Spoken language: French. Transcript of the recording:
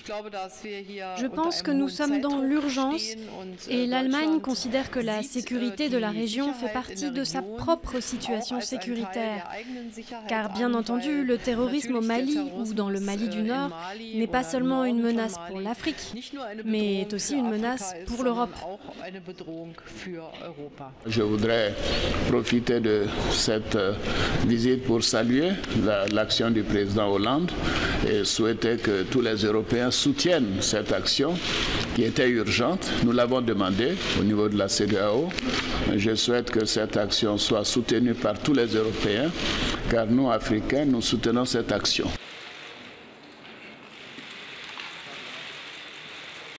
Je pense que nous sommes dans l'urgence et l'Allemagne considère que la sécurité de la région fait partie de sa propre situation sécuritaire. Car bien entendu, le terrorisme au Mali ou dans le Mali du Nord n'est pas seulement une menace pour l'Afrique, mais est aussi une menace pour l'Europe. Je voudrais profiter de cette visite pour saluer l'action du président Hollande et souhaiter que tous les Européens soutiennent cette action qui était urgente. Nous l'avons demandé au niveau de la CEDEAO. Je souhaite que cette action soit soutenue par tous les Européens, car nous, Africains, nous soutenons cette action.